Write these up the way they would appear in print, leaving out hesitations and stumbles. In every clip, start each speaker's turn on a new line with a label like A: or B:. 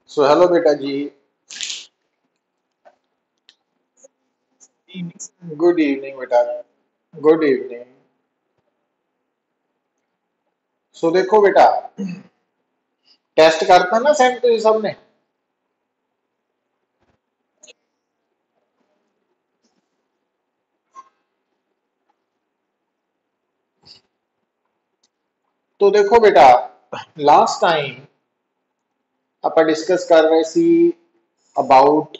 A: सो hello बेटा जी। Good evening बेटा। Good evening. सो देखो बेटा, टेस्ट करता ना सेंड तो सबने। तो देखो बेटा, लास्ट टाइम ਆਪਾਂ डिस्कस कर रहे सी about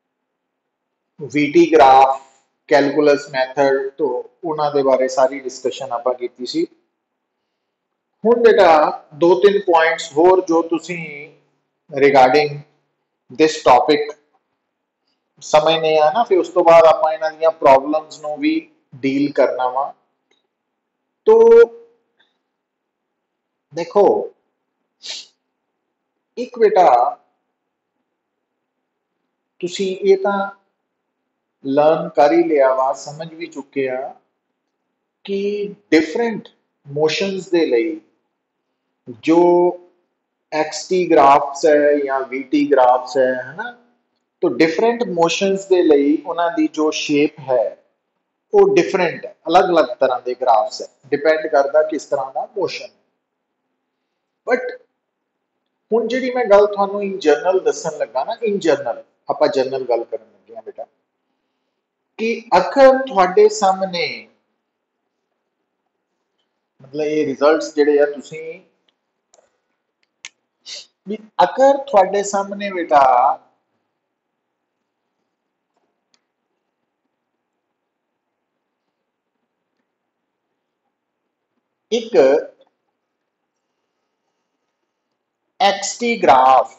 A: VT graph calculus method, तो उन्होंने दे बारे सारी डिस्कशन ਆਪਾਂ ਕੀਤੀ ਸੀ। ਹੁਣ बेटा दो तीन पॉइंट्स होर जो तुसी रिगार्डिंग दिस टॉपिक समझने आ ना, फिर उस तो बाद ਆਪਾਂ ਇਹਨਾਂ ਦੀਆਂ प्रॉब्लम्स ਨੂੰ भी डील करना वा। तो देखो, एक बेटा तुसी ये तो लर्न कर ही लिया वा, समझ भी चुके आ कि डिफरेंट मोशंस दे लई जो एक्स टी ग्राफ्स है या वी टी ग्राफ्स है ना, तो डिफरेंट मोशंस दे लई उन्हां दी जो शेप है वो डिफरेंट है, अलग अलग तरह के ग्राफ्स है, डिपेंड करता किस तरह का मोशन। बट हुण जिहड़ी मैं गल तुहानूं इन जनरल दस्सण लगा ना, इन जनरल आपां जनरल गल करन लगे हां बेटा, कि अगर तुहाडे सामने मतलब ये रिजल्ट्स जिहड़े आ तुसीं भी अगर तुहाडे सामने बेटा एक एक्स टी ग्राफ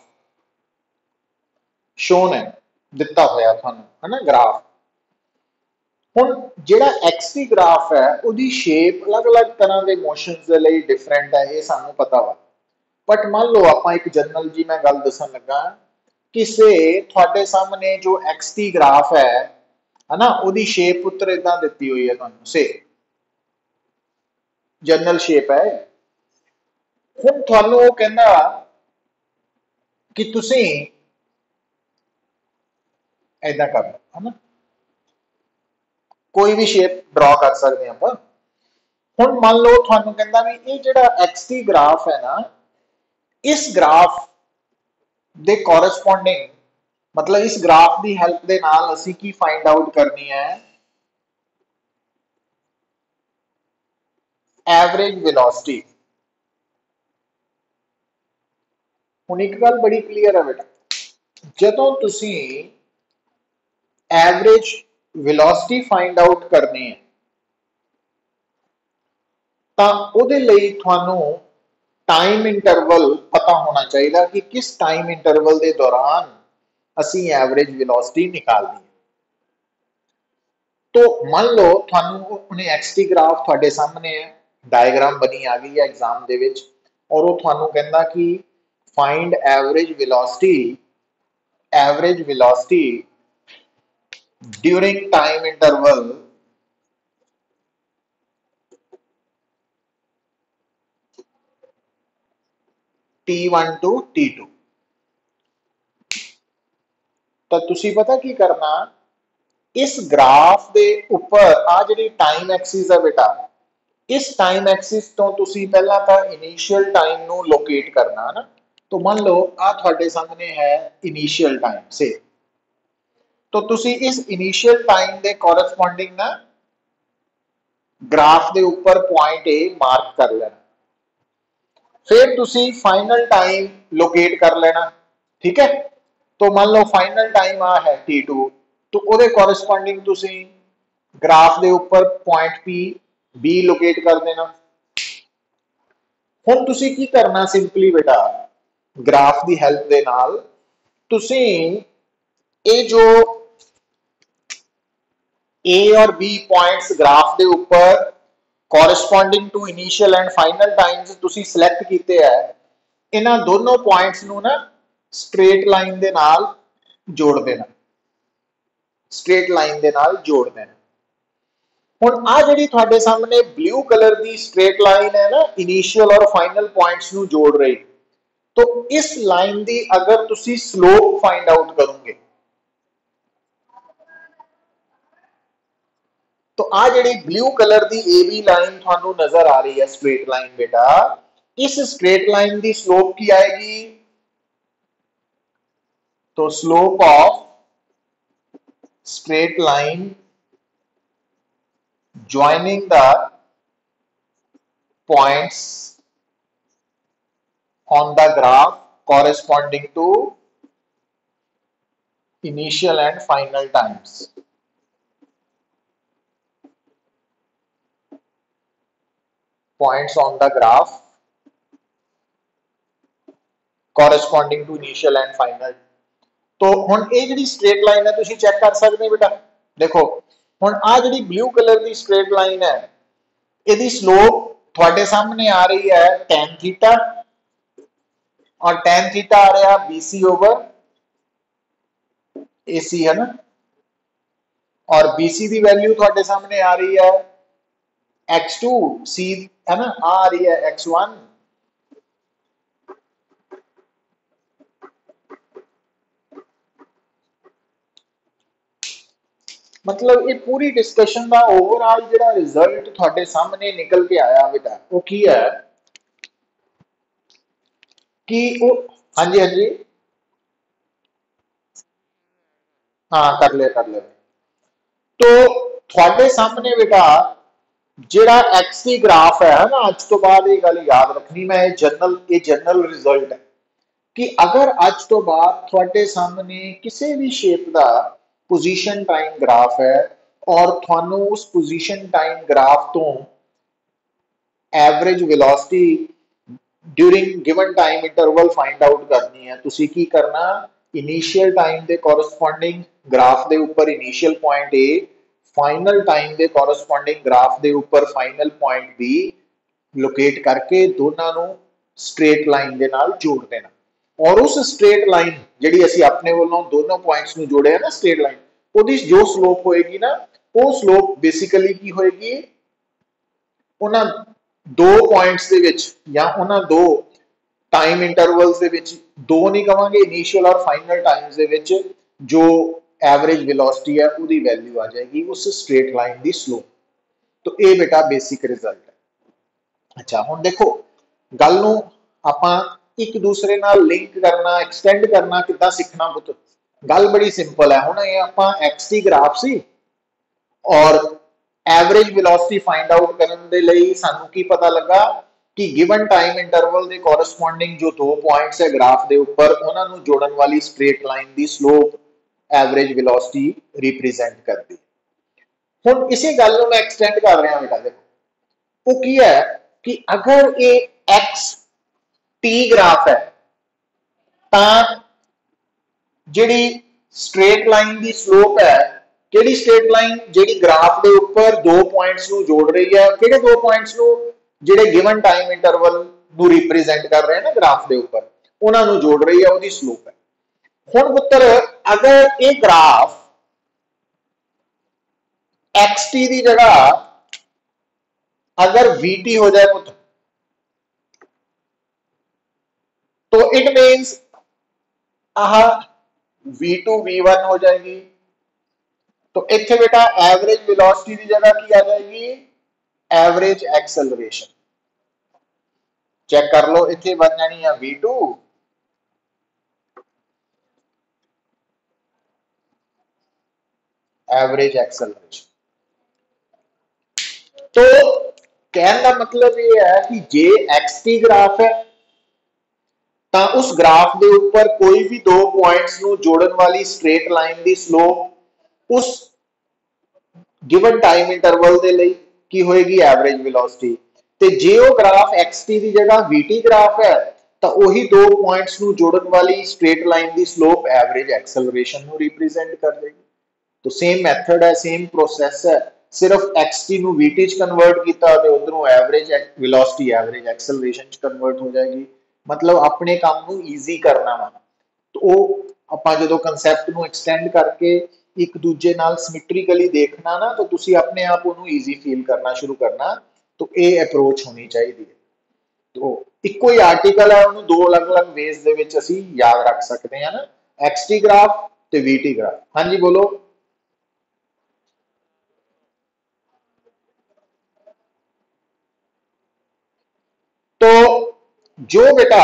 A: शोन है, दिता होया तुहानूं है ना ग्राफ। हुण जिहड़ा एक्स टी ग्राफ है उहदी शेप अलग अलग तरह के मोशंस दे लई डिफरेंट है, ये सानूं पता वा। बट मान लो आपां एक जनरल जी मैं गल दस्सण लगा कि से तुहाडे सामने जो एक्स टी ग्राफ है ना, उहदी शेप पुत्र इदां दित्ती हुई है तुहानूं से जनरल शेप है। हुण तुहानूं वो कहंदा कि तुसीं ऐदां कर लो है ना, कोई भी शेप ड्रॉ कर सकते हैं आप। हुण मान लो तुहानूं कहंदा भी ये जिहड़ा एक्स टी ग्राफ है ना, इस ग्राफ दे कॉरस्पॉन्डिंग मतलब इस ग्राफ की हेल्प दे नाल असीं की फाइंड आउट करनी है, एवरेज वेलोसिटी। हुण एक गल बड़ी क्लीयर है बेटा, जदों तुसीं एवरेज वेलोसिटी फाइंड आउट करनी है तो उहदे लई तुहानूं टाइम इंटरवल पता होना चाहिए कि किस टाइम इंटरवल के दौरान असी एवरेज वेलोसिटी निकालनी है। तो मान लो तुहानूं उन्हें एक्स टी ग्राफ तुहाडे सामने है, डायग्राम बनी आ गई है एग्जाम दे विच, और वो तुहानूं कहंदा कि find average velocity during time interval T1 to T2। तो तुसी पता की करना, इस ग्राफ के उपर आ जी टाइम एक्सिस है बेटा, इस टाइम एक्सिस तो तुसी पहला तो इनिशियल टाइम नू लोकेट करना है ना। तो मान लो आ तुहाडे सामने है इनिशियल टाइम से, तो तुसी इस इनिशियल टाइम के कॉरस्पॉन्डिंग ना ग्राफ के उपर पॉइंट ए मार्क कर लेना, फिर तुसी फाइनल टाइम लोकेट कर लेना। ठीक है, तो मान लो फाइनल टाइम आ है T2, तो ਉਹਦੇ कॉरस्पॉन्डिंग तुसी ग्राफ के उपर पॉइंट पी बी लोकेट कर देना। हुण तुसी की करना, सिंपली बेटा ग्राफ की हेल्प के नाल तुसी ये जो ए और बी पॉइंट्स ग्राफ के उपर corresponding to initial and final times तुसी सिलेक्ट किए है, इन्हां दोनों पॉइंट्स नू ना स्ट्रेट लाइन के नाल जोड़ देना, स्ट्रेट लाइन के नाल जोड़ देना। हुण आ जिहड़ी तुहाडे सामने ब्लू कलर की स्ट्रेट लाइन है ना, इनिशियल और फाइनल पॉइंट्स नू जोड़ रही, तो इस लाइन की अगर तुसी स्लोप फाइंड आउट करोगे तो आ जी ब्लू कलर की ए बी लाइन थानू नजर आ रही है स्ट्रेट लाइन बेटा, इस स्ट्रेट लाइन की स्लोप की आएगी, तो slope of straight line joining the points on the graph corresponding to initial and final times. Points on the graph corresponding to initial and final. तो हुण ये जिहड़ी स्ट्रेट लाइन है तुसीं चेक कर सकते बेटा, देखो हुण आ जिहड़ी ब्लू कलर की स्ट्रेट लाइन है इहदी स्लोप तुहाडे सामने आ रही है tan थीटा, और tan थीटा आ रहा BC ओवर AC है ना, और BC की वैल्यू तुहाडे सामने आ रही है x2, C है ना, आ रही है x1, मतलब ये पूरी डिस्कशन का ओवरऑल जो रिजल्ट थोड़े सामने निकल के आया बेटा वो की है कि वो, हाँ जी हाँ जी, हाँ कर ले, तो थोड़े सामने बेटा जेड़ा एक्स की ग्राफ है ना, अज तो बाद ये गल याद रखनी, मैं जनरल रिजल्ट है कि अगर अज तो बाद थोड़े सामने किसी भी शेप का पोजीशन टाइम ग्राफ है और थानू उस पोजीशन टाइम ग्राफ तो average velocity during given time interval find out करनी है, तुसी की करना इनिशियल टाइम के कोरस्पोंडिंग ग्राफ के ऊपर initial point A, final time के कोरस्पोंडिंग ग्राफ के ऊपर फाइनल पॉइंट बी लोकेट करके दोनों स्ट्रेट लाइन के नाल जोड़ देना, और उस स्ट्रेट लाइन जी असी अपने वालों दोनों पॉइंट्स में जोड़े है ना स्ट्रेट लाइन, वो जो स्लोप होएगी ना वो स्लोप बेसिकली की होएगी उन्होंने दो पॉइंट्स दे विच या उन्होंने दो टाइम इंटरवल्स दे विच, दो नहीं कहांगे इनिशियल और फाइनल टाइम्स दे विच जो एवरेज वेलोसिटी है उसकी वैल्यू आ जाएगी उस स्ट्रेट लाइन की स्लोप। तो ये बेटा बेसिक रिजल्ट है। अच्छा हुण देखो गल नूं आपां एक दूसरे नाल लिंक करना एक्सटेंड करना कितना सीखना पुत, गल बड़ी सिंपल है। हुण ये आपां एक्स की ग्राफ सी और एवरेज वेलोसिटी फाइंड आउट करने दे लई सानू की पता लगा कि गिवन टाइम इंटरवल के कोरस्पोंडिंग जो दो पॉइंट्स है ग्राफ के ऊपर उन्होंने जोड़न वाली स्ट्रेट लाइन की स्लोप एवरेज वेलोसिटी रिप्रेजेंट करती है। हुण इसी गल नूं मैं एक्सटेंड कर रहा बेटा, देखो वो की है कि अगर ये एक्स टी ग्राफ है तो जिहड़ी स्ट्रेट लाइन की स्लोप है, केड़ी स्ट्रेट लाइन जिहड़ी ग्राफ के ऊपर दो पॉइंट्स नूं जोड़ रही है, केड़े दो पॉइंट्स नूं जिहड़े गिवन टाइम इंटरवल नूं रिप्रेजेंट कर रहे हैं ना ग्राफ के ऊपर उन्हां नूं जोड़ रही है, उसकी स्लोप है। हुण पुत्तर अगर ये ग्राफ एक्स टी की जगह अगर वी टी हो जाए पुत्र तो it means ah V2 V1 हो जाएगी, तो इत्थे बेटा एवरेज वेलोसिटी की जगह की आ जाएगी एवरेज एक्सेलरेशन। चेक कर लो इत्थे बन जानी है V2 एवरेज एक्सेलरेशन। तो कहने का मतलब ये है कि जे एक्स टी ग्राफ है तो उस ग्राफ के ऊपर कोई भी दो पॉइंट्स नूं जोड़न वाली स्ट्रेट लाइन की स्लोप उस गिवन टाइम इंटरवल दे लई की होएगी एवरेज वेलोसिटी, ते जे वो ग्राफ एक्स टी की जगह वी टी ग्राफ है तो वही दो पॉइंट्स नूं जोड़न वाली स्ट्रेट लाइन की स्लोप एवरेज एक्सेलरेशन नूं रिप्रेजेंट कर देगी। तो सेम मैथड है, सेम प्रोसैस है, सिर्फ एक्स टी नूं वी टी च कन्वर्ट किया तो उधरों एवरेज वेलोसिटी एवरेज एक्सेलरेशन च कन्वर्ट हो जाएगी। मतलब अपने काम नूं ईजी करना वा, तो वो आपां जदों कंसैप्ट नूं एक्सटेंड करके एक दूजे नाल सिमेट्रिकली देखना ना तो तुसी अपने आप उन्होंने ईजी फील करना शुरू करना। तो ये अप्रोच होनी चाहिए। तो ਇੱਕੋ ਹੀ ਆਰਟੀਕਲ ਹੈ, ਉਹਨੂੰ ਦੋ ਅਲੱਗ-ਅਲੱਗ ਵੇਜ਼ ਦੇ ਵਿੱਚ ਅਸੀਂ ਯਾਦ ਰੱਖ ਸਕਦੇ ਹਾਂ ਨਾ, XT ਗ੍ਰਾਫ ਤੇ VT ਗ੍ਰਾਫ। ਹਾਂਜੀ ਬੋਲੋ। तो जो बेटा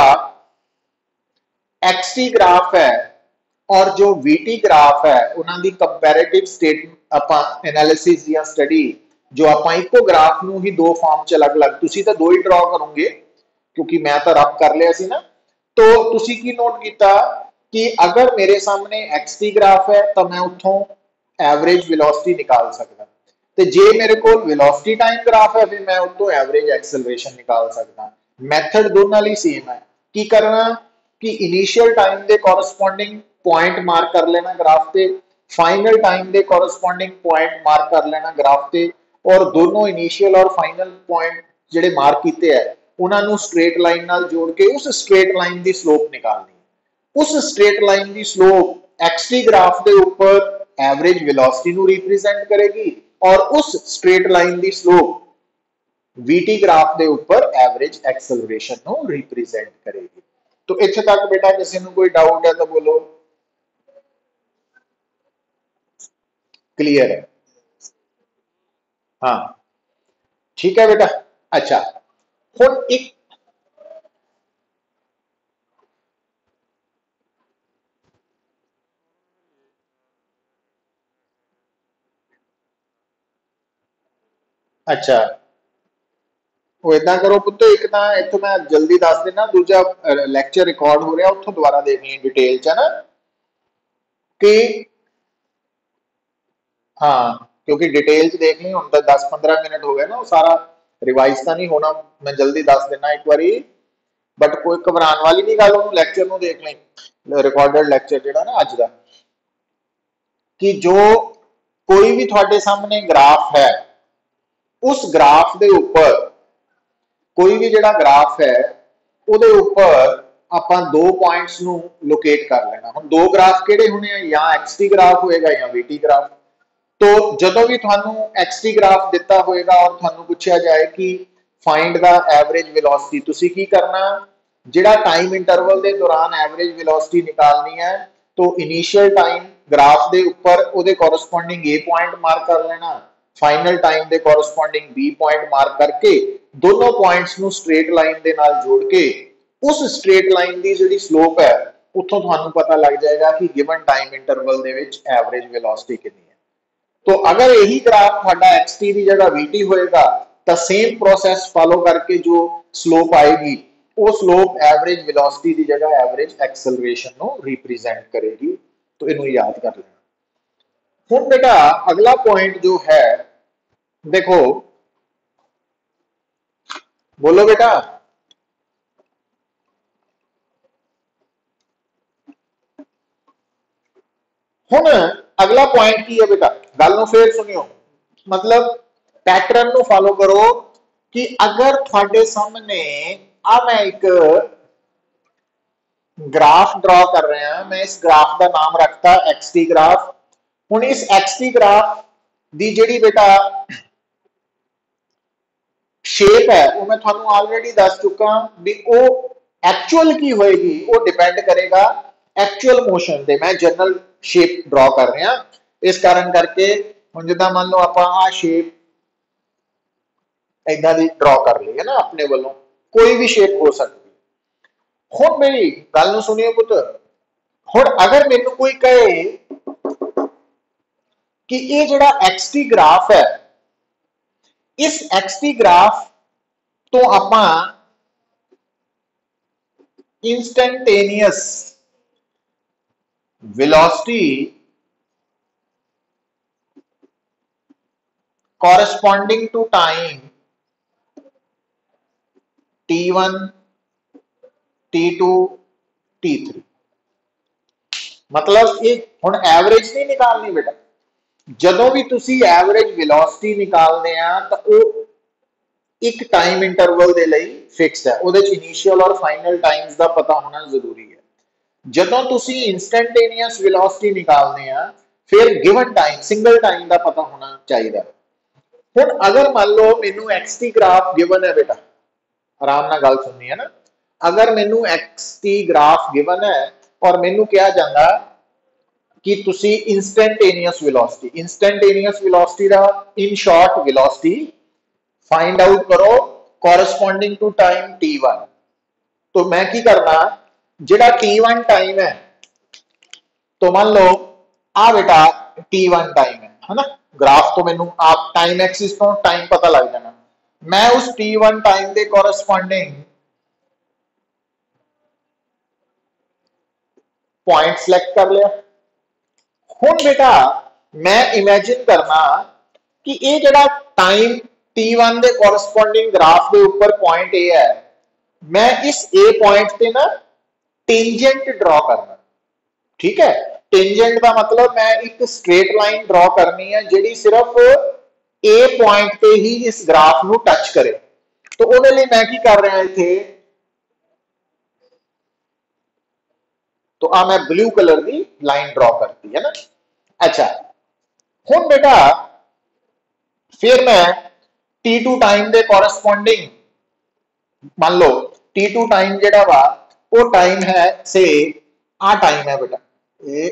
A: XT ग्राफ है और जो VT ग्राफ है उन्होंने कंपैरेटिव स्टेट ਆਪਾਂ एनालिसिस या स्टडी जो ਆਪਾਂ ਇੱਕੋ ग्राफ ਨੂੰ ही दो फॉर्म ਚ अलग-अलग ਤੁਸੀਂ ਤਾਂ दो ही ड्रॉ करोगे क्योंकि मैं तो रब कर लिया सी ना। तो ਤੁਸੀਂ ਕੀ नोट किया कि अगर मेरे सामने XT ग्राफ है तो मैं उतों एवरेज वेलोसिटी निकाल सकता, तो जे मेरे को वेलोसिटी टाइम ग्राफ है फिर मैं उतों एवरेज एक्सेलरेशन निकाल सकता। मैथड दोनों लिए सेम है। की करना कि इनिशियल टाइम के कोरसपोंडिंग पॉइंट मार्क कर लेना ग्राफ से, फाइनल टाइम के कोरसपोंडिंग पॉइंट मार्क कर लेना ग्राफ से, और दोनों इनिशियल और फाइनल पॉइंट जिहड़े मार्क किए हैं उन्होंने स्ट्रेट लाइन नाल जोड़ के उस स्ट्रेट लाइन की स्लोप निकालनी। उस स्ट्रेट लाइन की स्लोप एक्सटी ग्राफ के ऊपर एवरेज वेलोसिटी को रिप्रेजेंट करेगी और उस स्ट्रेट लाइन की स्लोप VT ग्राफ के ऊपर एवरेज एक्सेलरेशन को रिप्रेजेंट करेगी। तो इत्थे तक बेटा किसी को कोई डाउट है तो बोलो। क्लियर है? हाँ ठीक है बेटा। अच्छा हुण एक अच्छा वो इदा करो पुत्त, एक तो इतों मैं जल्दी दस देना, दूजा लैक्चर रिकॉर्ड हो रहा उतों दोबारा देखनी डिटेल च है ना कि हाँ, क्योंकि डिटेल च देखनी हूँ तो 10-15 मिनट हो गए ना, वो सारा रिवाइज तो नहीं होना। मैं जल्दी दस देना एक बारी, बट कोई घबराने वाली नहीं गल, उन्होंने लैक्चर में देख लें रिकॉर्डेड लैक्चर जो ना अज का, कि जो कोई भी थोड़े सामने ग्राफ है उस ग्राफ के ऊपर कोई भी जो ग्राफ है वो ऊपर आप दो पॉइंट्स लोकेट कर लेना। हम दो ग्राफ किहड़े होने, या XT ग्राफ होएगा या VT ग्राफ। तो जदों भी थानू XT ग्राफ दिता होएगा और थानू पूछा जाए कि फाइंड द एवरेज वेलोसिटी, तुसी की करना, जिहड़ा टाइम इंटरवल के दौरान एवरेज वेलोसिटी निकालनी है तो इनिशियल टाइम ग्राफ के ऊपर उहदे कोरसपोंडिंग A पॉइंट मार्क कर लेना, फाइनल टाइम के कोरसपोंडिंग B पॉइंट मार्क करके दोनों पॉइंट्स नू स्ट्रेट लाइन के नाल जोड़ के उस स्ट्रेट लाइन की जिहड़ी स्लोप है उत्थों थानू पता लग जाएगा कि गिवन टाइम इंटरवल दे विच एवरेज वेलोसिटी कितनी है। तो अगर यही ग्राफ थोड़ा XT की जगह VT होएगा तो सेम प्रोसेस फॉलो करके जो स्लोप आएगी वो स्लोप एवरेज वेलोसिटी की जगह एवरेज एक्सेलरेशन को रिप्रेजेंट करेगी। तो इन्हों याद कर लेना। हुण बेटा अगला पॉइंट जो है, देखो बोलो बेटा। हुण अगला पॉइंट की है बेटा, गल नूं फिर सुनियो, मतलब पैटर्न को फॉलो करो कि अगर थोड़े सामने आ मैं एक ग्राफ ड्रॉ कर रहा हैं, मैं इस ग्राफ का नाम रखता XT ग्राफ। हुण इस XT ग्राफ की जिहड़ी बेटा शेप है वो मैं थानू ऑलरेडी दस चुका भी वो एक्चुअल की होएगी, वो डिपेंड करेगा एक्चुअल मोशन पे। मैं जनरल शेप ड्रॉ कर रहा, इस कारण करके हुण जिद्दां मान लो आपां आ शेप इदां दी ड्रॉ कर ली है ना अपने वालों, कोई भी शेप हो सकती। हुण मेरी गल नूं सुनियो पुत्त, हुण अगर मैनूं कोई कहे कि ये जिहड़ा XT ग्राफ है, इस XT ग्राफ तो आपां instantaneous velocity corresponding to time T1 T2 T3, मतलब ये हुण एवरेज नहीं निकालनी बेटा, जदों भी तुसी एवरेज वेलोसिटी निकालने तो वो एक टाइम इंटरवल दे लई फिक्स है, उहदे च इनिशियल और फाइनल टाइम्स का पता होना जरूरी है। जदों तुसी इंस्टेंटेनियस वेलोसिटी निकालने फिर गिवन टाइम सिंगल टाइम का पता होना चाहिए। हुण अगर मान लो मैनू XT ग्राफ गिवन है बेटा, आराम नाल गल सुननी है ना। अगर मैनू एक्स टी ग्राफ गिवन है और मैनू कहा जाता कि तुसी इंस्टेंटेनियस वेलोसिटी का in short velocity find out करो कॉरस्पॉन्डिंग टू टाइम t1। तो मैं की करना, जेड़ा t1 टाइम है, तो मान लो आ बेटा t1 टाइम है ना, ग्राफ तो मैनू आप टाइम एक्सिस तो टाइम पता लग जाना। मैं उस t1 टाइम के कॉरस्पॉन्डिंग पॉइंट सिलेक्ट कर लिया। हुण बेटा मैं इमेजिन करना कि ये जड़ा टाइम t1 के कॉरस्पॉन्डिंग ग्राफ के ऊपर पॉइंट ए है, मैं इस ए पॉइंट से ना टेंजेंट ड्रॉ करना। ठीक है, टेंजेंट का मतलब मैं एक स्ट्रेट लाइन ड्रॉ करनी है जी सिर्फ ए पॉइंट पे ही इस ग्राफ को टच करे। तो ਉਹਦੇ ਲਈ मैं की कर रहा इथे, तो आ मैं ब्लू कलर की लाइन ड्रॉ करती है ना। अच्छा हुण बेटा फिर मैं t2 टाइम के कॉरस्पॉन्डिंग मान लो t2 टाइम जेड़ा वा वो टाइम है से आ टाइम है बेटा, ये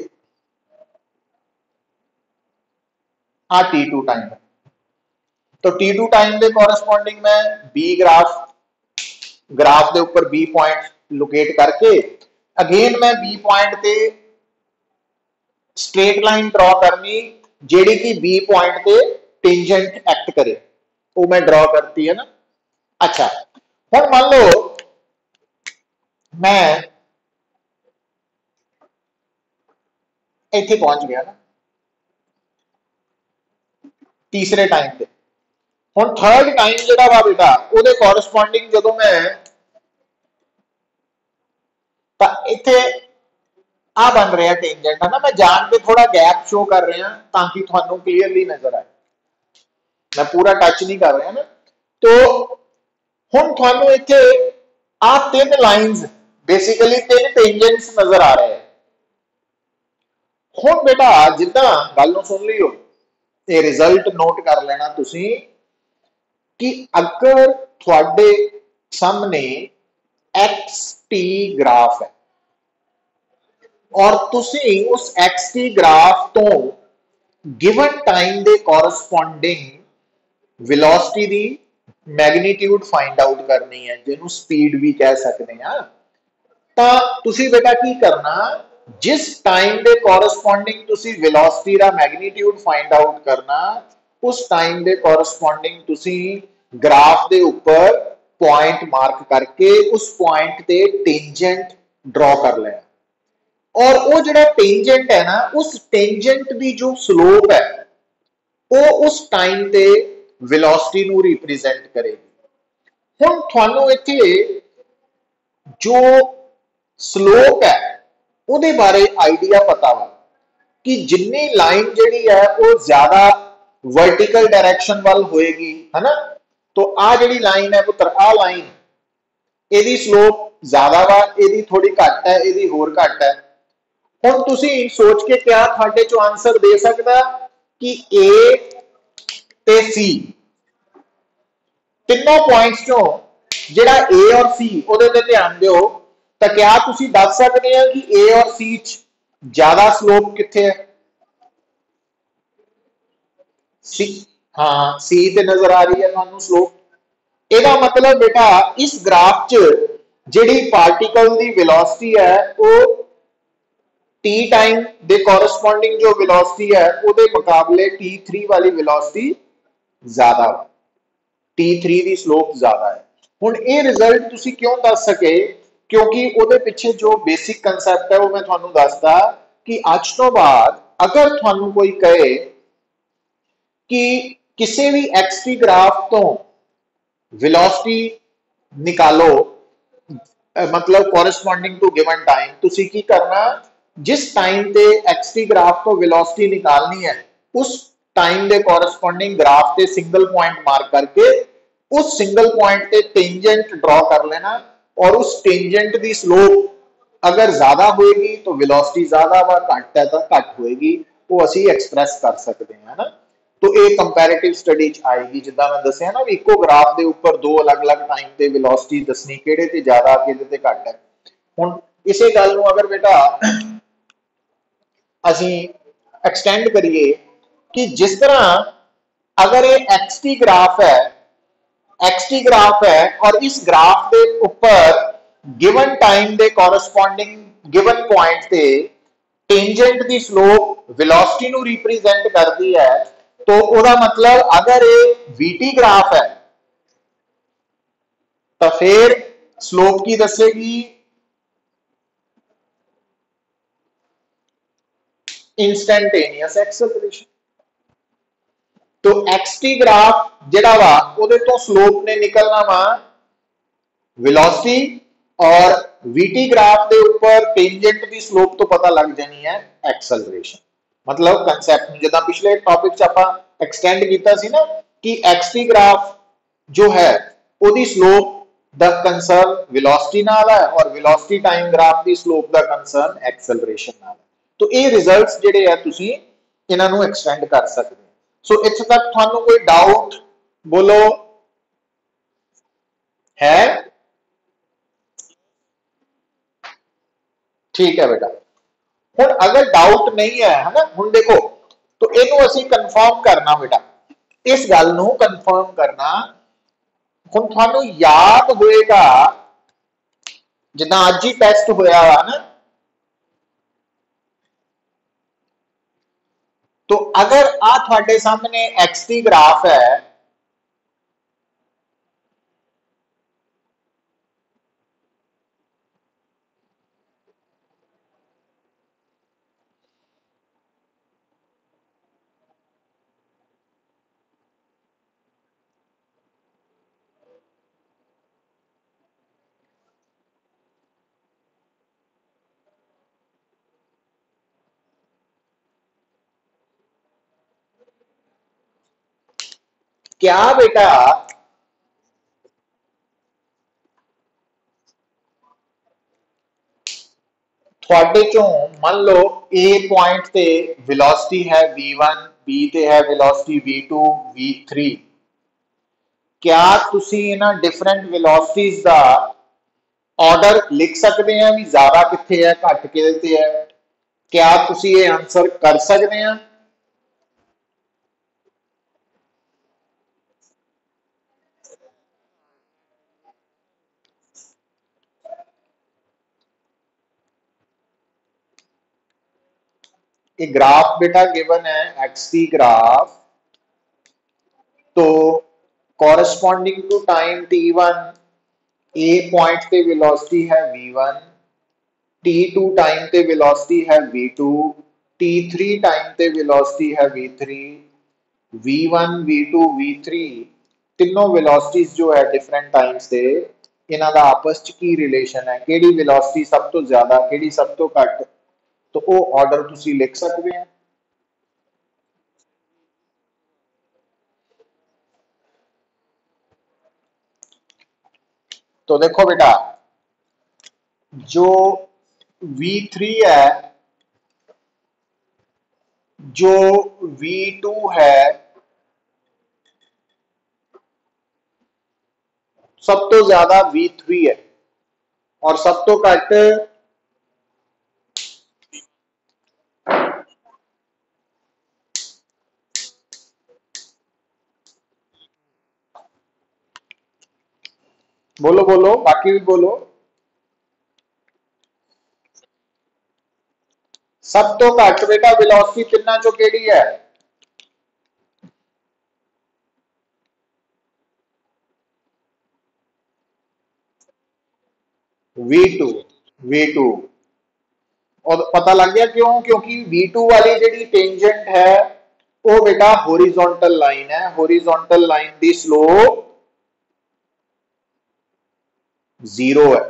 A: आ t2 टाइम है। तो t2 टाइम के कॉरस्पॉन्डिंग मैं बी ग्राफ के ऊपर बी पॉइंट लोकेट करके अगेन मैं बी पॉइंट पे स्ट्रेट लाइन ड्रॉ करनी जेड़ी कि बी पॉइंट पे टेंजेंट एक्ट करे, वो मैं ड्रॉ करती है ना। अच्छा हुण मान लो मैं इत्थे पहुंच गया ना तीसरे टाइम पे। हुण थर्ड टाइम जेड़ा वा बेटा ਉਹਦੇ कॉरस्पॉन्डिंग ਜਦੋਂ मैं ਤਾਂ ਇੱਥੇ आ बन रहा टेंजेंट है ना, मैं जान के थोड़ा गैप शो कर रहा ताकि थानू क्लीयरली नजर आए, मैं पूरा टच नहीं कर रहा ना। तो हुण थानू इत्थे आ तीन लाइंस बेसिकली तीन टेंजेंट्स नजर आ रहे हैं। हुण बेटा जिद्दां गल नूं सुन लियो, ये रिजल्ट नोट कर लेना तुसी कि अगर थोड़े सामने एक्स टी ग्राफ है और तुसी उस एक्स टी ग्राफ तो गिवन टाइम के कॉरस्पॉन्डिंग वेलोसिटी दी मैग्नीट्यूड फाइंड आउट करनी है, जिन्हों स्पीड भी कह सकते हैं। तो तुसी बेटा की करना, जिस टाइम के कॉरस्पॉन्डिंग तुसी वेलोसिटी का मैग्नीट्यूड फाइंड आउट करना, उस टाइम के कॉरस्पॉन्डिंग तुसी ग्राफ के ऊपर पॉइंट मार्क करके उस पॉइंट ते टेंजेंट ड्रॉ कर लेना। और वो जो टेंजेंट है ना, उस टेंजेंट की जो स्लोप है वो उस टाइम ते वेलोसिटी नू रिप्रेजेंट करेगी। हुण थानू इत्थे जो स्लोप है उहदे बारे आइडिया पता वा कि जिन्नी लाइन जिहड़ी है वो ज्यादा वर्टिकल डायरेक्शन वाल होएगी है ना। तो आ जिहड़ी लाइन है पुत्र, आ लाइन इहदी स्लोप ज्यादा वा, इहदी थोड़ी घट है, इहदी होर घट है। हुण तुसीं सोच के क्या थाडे चों आंसर दे सकदा कि ए ते सी तीनों पॉइंट्स चों जिहड़ा ए और सी उहदे ते ध्यान दिओ, तो क्या तुसीं दस सकदे हो कि ए और सी च ज्यादा स्लोप कित्थे है? सी, हाँ सी ते नजर आ रही है तुहानू स्लोप। ਇਹਦਾ मतलब बेटा इस ग्राफ च जिहड़ी पार्टिकल दी वेलोसिटी है वो टी टाइम दे कॉरस्पॉन्डिंग जो वेलोसिटी है उहदे मुकाबले t3 वाली वेलोसिटी ज्यादा है, t3 दी स्लोप ज्यादा है। हुण ये रिजल्ट तुसी क्यों दस सके, क्योंकि उहदे पिछे जो बेसिक कंसैप्ट है वो मैं तुहानू दसदा कि आज तो बाद अगर तुहानू कोई कहे कि किसी भी एक्स-टी ग्राफ तो वेलोसिटी निकालो मतलब कॉरस्पॉन्डिंग टू गिवन टाइम, तुसी की करना, जिस टाइम पे एक्स-टी ग्राफ तो वेलोसिटी निकालनी है उस टाइम के कॉरस्पॉन्डिंग ग्राफ पे सिंगल पॉइंट मार्क करके उस सिंगल पॉइंट पे टेंजेंट ड्रॉ कर लेना और उस टेंजेंट की स्लोप अगर ज्यादा होएगी तो वेलोसिटी ज्यादा वा, घट है तो घट होएगी, वो असी एक्सप्रैस कर सकते हैं ना। तो ये कंपैरेटिव स्टडी च आएगी, जिद्दां मैं दस्सिया ना भी इको ग्राफ के उपर दो अलग अलग टाइम ते वेलोसिटी दसनी किहड़े ते ज्यादा किहड़े ते घट है। हुण इसे गल नूं अगर बेटा असीं एक्सटेंड करिए कि जिस तरह अगर ये एक्स टी ग्राफ है, एक्सटी ग्राफ है और इस ग्राफ के ऊपर गिवन टाइम के कॉरस्पॉन्डिंग गिवन पॉइंट से टेंजेंट की स्लोप वेलोसिटी नु रिप्रेजेंट करती है, तो ओदा मतलब अगर ये वीटी ग्राफ है तो फिर स्लोप की दसेगी इंस्टेंटेनियस एक्सेलरेशन। तो एक्सटी ग्राफ जिहड़ा वा उहदे तो स्लोप ने निकलना वा वेलोसिटी और वीटी ग्राफ के ऊपर टेंजेंट की स्लोप तो पता लग जानी है एक्सेलरेशन। मतलब कंसेप्ट जिदा पिछले टॉपिक च आपां एक्सटेंड कीता सी ना कि एक्सटी ग्राफ जो है ओदी स्लोप दा कंसर्न वेलोसिटी नाल है और वेलोसिटी टाइम ग्राफ की स्लोप दा कंसर्न एक्सेलरेशन नाल है। तो ये रिजल्ट्स जिहड़े है तुसीं इन्हां नूं एक्सटेंड कर सकते हो। सो इत्थे तक तुहानूं कोई डाउट बोलो है? ठीक है बेटा। हुण अगर डाउट नहीं है ना, हुण देखो तो इनू असीं कन्फर्म करना बेटा, इस गल नूं कन्फर्म करना। हुण तुहानूं याद होएगा जिद्दां अज ही टेस्ट होया वा ना, तो अगर आ तुहाडे सामने एक्स दी ग्राफ है, क्या बेटा थोड़े चों मान लो ए पॉइंट ते वेलोसिटी है v1, बी ते है वेलोसिटी v2, v3। क्या तुसी इन्हां डिफरेंट वेलोसिटीज दा ऑर्डर लिख सकते हैं भी ज्यादा कित्थे है घट कित्थे है? क्या तुसी ये आंसर कर सकते हैं? ये ग्राफ बेटा गिवन है एक्स टी ग्राफ, तो corresponding to time t1 A point पे वेलोसिटी है v1, t2 टाइम पे वेलोसिटी है v2, t3 टाइम पे वेलोसिटी है v3, v1 v2 v3 तीनों वेलोसिटीज जो है डिफरेंट टाइम्स से इन्हां दा आपस च की रिलेशन है, केड़ी वेलोसिटी सब तो ज्यादा केड़ी सब तो घट, तो वो ऑर्डर तुसी लिख सकते हैं। तो देखो बेटा जो v3 है, जो v2 है, सब तो ज्यादा v3 है और सब तो घट बोलो बोलो बाकी भी बोलो। सब तो घट बेटा वेलोसिटी तिन्ना चो केड़ी है? v2, v2। और पता लग गया क्यों? क्योंकि v2 वाली जी टेंजेंट है वो बेटा हॉरिजॉन्टल लाइन है, हॉरिजॉन्टल लाइन की स्लोप 0 है।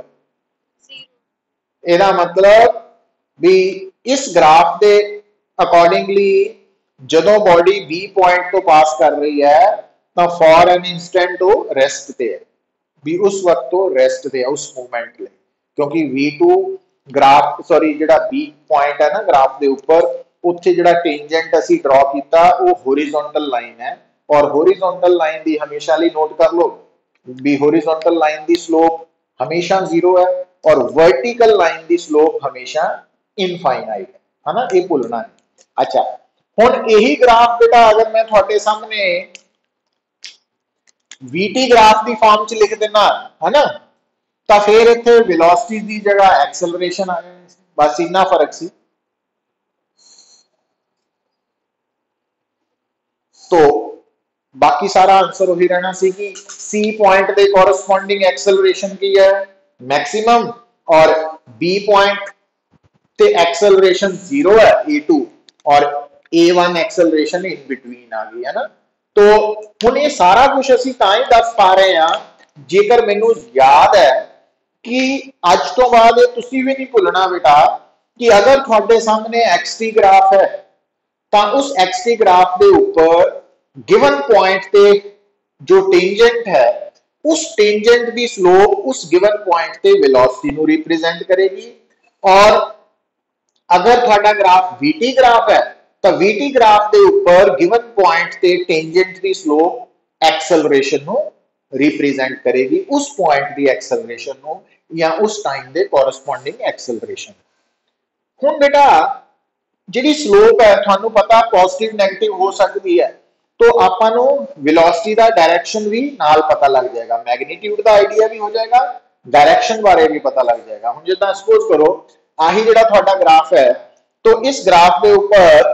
A: एदा मतलब भी इस ग्राफ के अकॉर्डिंगली जदों बॉडी बी पॉइंट तो पास कर रही है तो फॉर एन इंस्टेंट वो रेस्ट पे है, भी उस वक्त तो रेस्ट पे है उस मूवमेंट लिए, क्योंकि v2 ग्राफ सॉरी जेड़ा बी पॉइंट है ना ग्राफ के ऊपर उत्थे जिहड़ा टेंजेंट असी ड्रॉ किया वो होरिजोंटल लाइन है और होरिजोंटल लाइन की हमेशा लिए नोट कर लो भी होरिजोंटल लाइन की स्लोप हमेशा 0 है और वर्टिकल लाइन की स्लोप हमेशा इनफाइनाइट है ना, ये भूलना नहीं। अच्छा हुण यही ग्राफ बेटा अगर मैं थोड़े सामने वीटी ग्राफ की फॉर्म च लिख देना है ना, तो फिर इत्थे वेलोसिटी की जगह एक्सेलरेशन आ जानी, बस इन्ना फर्क सी। तो बाकी सारा आंसर वही रहना सी कि सी पॉइंट के कोरस्पोंडिंग एक्सेलरेशन की है मैक्सिमम और बी पॉइंट ते एक्सेलरेशन 0 है A2 और A1 एक्सेलरेशन इन बिटवीन आ गई है ना। तो हुण ये सारा कुछ असी तां ही दस पा रहे हैं जेकर मैनू याद है कि अज तो बाद तुसी भी नहीं भुलना बेटा कि अगर थोड़े सामने XT ग्राफ है तो उस XT ग्राफ के ऊपर गिवन पॉइंट पे जो टेंजेंट है उस टेंजेंट की स्लोप उस गिवन पॉइंट पे वेलोसिटी को रिप्रेजेंट करेगी और अगर थोड़ा ग्राफ वीटी ग्राफ है तो वीटी ग्राफ के ऊपर गिवन पॉइंट ते टेंजेंट की स्लोप एक्सेलरेशन नो रिप्रेजेंट करेगी उस पॉइंट की एक्सेलरेशन नो या उस टाइम के कोरस्पोंडिंग एक्सेलरेशन। हुण बेटा जिहड़ी स्लोप है थानू पता पॉजिटिव नेगेटिव हो सकती है तो आपां नू वेलोसिटी का डायरेक्शन भी नाल पता लग जाएगा, मैग्नीट्यूड का आइडिया भी हो जाएगा, डायरेक्शन बारे भी पता लग जाएगा। हुण जिद्दां सपोज करो आही जिहड़ा तुहाडा ग्राफ है तो इस ग्राफ के ऊपर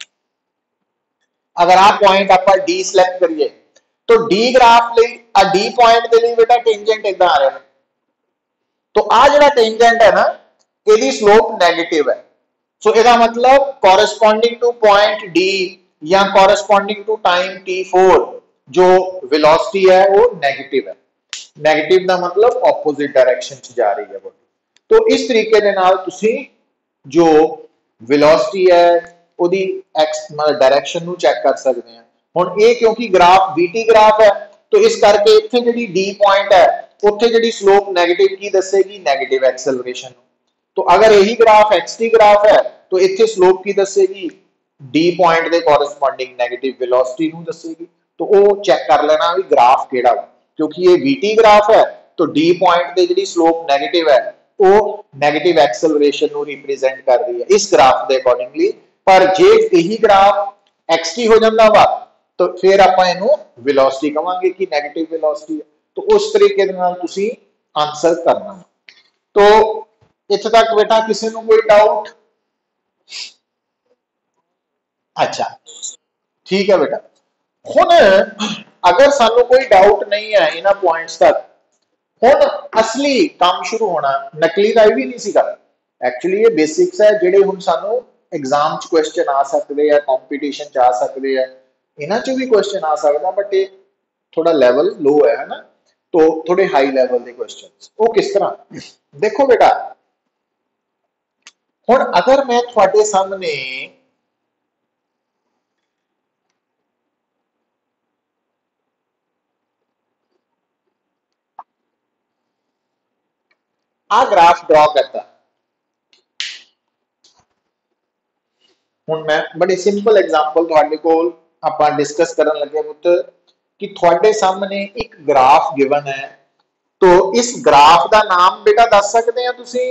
A: अगर आ पॉइंट आपां डी सिलेक्ट करिए तो डी ग्राफ लई आ डी पॉइंट के लिए बेटा टेंजेंट इदां आ रहा है तो आ जिहड़ा टेंजेंट है ना इहदी स्लोप नेगेटिव है। सो इहदा मतलब कोरस्पोंडिंग टू पॉइंट डी या कोरस्पोंडिंग टू टाइम t4 जो वेलोसिटी है वो नेगेटिव है। नेगेटिव का मतलब ऑपोजिट डायरेक्शन च जा रही है बॉडी। तो इस तरीके दे नाल तुसी जो वेलोसिटी है ओदी एक्स डायरेक्शन नु चेक कर सकते हैं। हुण ये क्योंकि ग्राफ बीटी ग्राफ है तो इस करके इत्थे जिहड़ी डी पॉइंट है उत्थे जिहड़ी स्लोप नेगेटिव की दसेगी नेगेटिव एक्सेलरेशन। तो अगर यही ग्राफ एक्सटी ग्राफ है तो इत्थे स्लोप की दसेगी डी पॉइंट के कोरस्पोंडिंग नेगेटिव वेलोसिटी नु दसेगी। तो वो चेक कर लेना भी ग्राफ केड़ा क्योंकि ये वीटी ग्राफ है तो डी पॉइंट की जिहड़ी स्लोप नेगेटिव है वो नेगेटिव एक्सेलरेशन को रिप्रेजेंट कर रही है इस ग्राफ के अकॉर्डिंगली। पर जे यही ग्राफ एक्सटी हो जाता वा तो फिर आपां इहनू वेलोसिटी कहांगे कि नेगेटिव वेलोसिटी है। तो उस तरीके दे नाल तुसीं आंसर करना। तो इत्थे तक बेटा किसी को कोई डाउट? अच्छा ठीक है बेटा। हुण अगर सानू कोई डाउट नहीं है इन्हां पॉइंट्स तक हुण असली काम शुरू होना। नकली का भी नहीं सीगा एक्चुअली ये बेसिक्स है जिहड़े हुण सानू एग्जाम च क्वेश्चन आ सकते हैं कॉम्पीटिशन च आ सकते हैं इन्हां च भी क्वेश्चन आ सकता बट ये थोड़ा लेवल लो है ना। तो थोड़े हाई लेवल के क्वेश्चन वो किस तरह देखो बेटा हुण अगर मैं थोड़े सामने आ ग्राफ ड्रॉ करता हुण मैं बड़ी सिंपल एग्जांपल तुहाडे कोल आपां डिस्कस करन लगे पुत्र कि थोड़े सामने एक ग्राफ गिवन है तो इस ग्राफ का नाम बेटा दस सकते हैं तुसी?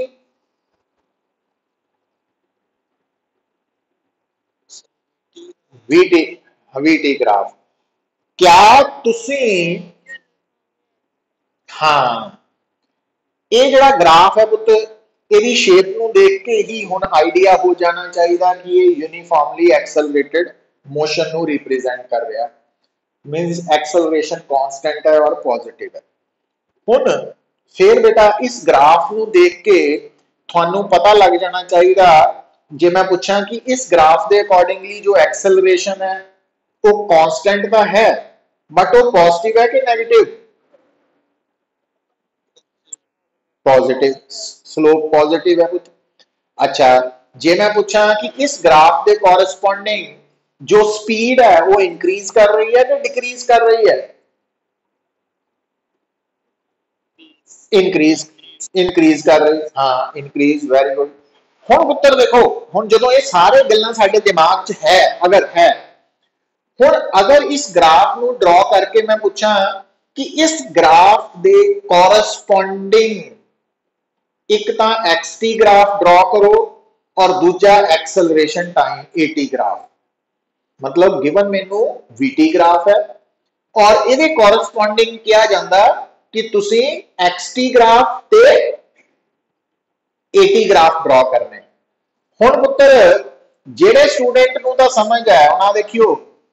A: वीटी वीटी ग्राफ क्या तुसी हाँ ये जड़ा ग्राफ है पुत्र ਇਹਦੀ शेप ਨੂੰ देख के ही ਹੁਣ आइडिया हो जाना चाहिए कि ये यूनिफॉर्मली एक्सेलरेटेड मोशन ਨੂੰ रिप्रेजेंट कर रहा मींस एक्सेलरेशन कांस्टेंट है और पॉजिटिव है। हुण फिर बेटा इस ग्राफ ਨੂੰ देख के ਤੁਹਾਨੂੰ पता लग जाना चाहिए जे मैं पूछा कि इस ग्राफ के अकॉर्डिंगली जो एक्सेलरेशन है वो कांस्टेंट तो है बट वो पॉजिटिव है कि नेगेटिव? पॉजिटिव स्लोप पॉजिटिव है कुछ। अच्छा जे मैं पूछा कि इस ग्राफ के कॉरेस्पॉन्डिंग जो स्पीड है वो इंक्रीज कर रही है कि डिक्रीज कर रही है? इंक्रीज इंक्रीज कर रही है हाँ इंक्रीज वेरी गुड। ਹੁਣ ਪੁੱਤਰ देखो, ਹੁਣ ਜਦੋਂ ਇਹ ਸਾਰੇ ਗੱਲਾਂ ਸਾਡੇ ਦਿਮਾਗ 'ਚ ਹੈ, अगर है, ਹੁਣ अगर इस ग्राफ ਨੂੰ ड्रॉ करके मैं पूछा कि इस ग्राफ ਦੇ corresponding एक तो xt ग्राफ ड्रॉ करो और दूजा एक्सेलरेशन टाइम at ग्राफ, मतलब गिवन मैनू vt ग्राफ है और ये corresponding किया जाता कि तुसी xt ग्राफ ते at ग्राफ ड्रॉ करने। हुण पुत्तर जेड़े स्टूडेंट नूं तां समझ है उन्हां देखियो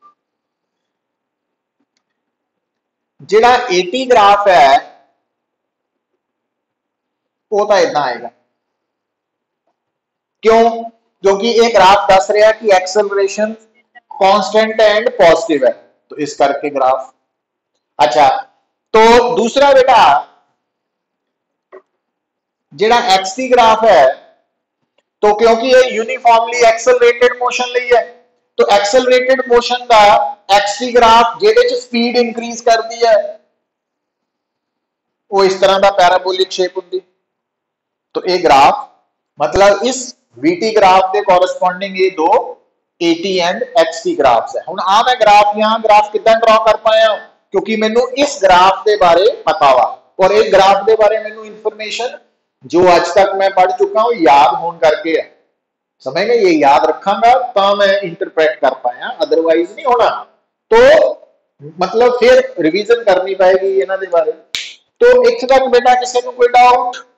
A: जिहड़ा AT ग्राफ है वो तो इदां आएगा, क्यों? क्योंकि ये ग्राफ दस रहा कि एक्सेलरेशन कांस्टेंट एंड पॉजिटिव है, तो इस करके ग्राफ। अच्छा, तो दूसरा बेटा जिहड़ा एक्सटी ग्राफ है, तो क्योंकि ये यूनिफॉर्मली एक्सेलरेटेड मोशन लई है, तो एक्सेलरेटेड मोशन का एक्सटी ग्राफ जिहदे च स्पीड इंक्रीज करती है वो इस तरह का पैराबोलिक शेप होती। तो ये ग्राफ मतलब इस वीटी ग्राफ के कॉरस्पॉन्डिंग ये दो एटी एंड एक्सटी ग्राफ्स है। हुण आ मैं ग्राफ यहाँ ग्राफ कितना ड्रॉ कर पाया क्योंकि मैनू इस ग्राफ के बारे पता वा और एक ग्राफ के बारे मैनू इंफॉर्मेशन जो आज तक मैं पढ़ चुका हूं याद होने करके है। समझ गए? ये याद रखांगा तो मैं इंटरप्रेट कर पाया, अदरवाइज नहीं होना। तो मतलब फिर रिवीजन करनी पड़ेगी इन्हां दे बारे। तो इत्थे तक बेटा किसी को कोई डाउट?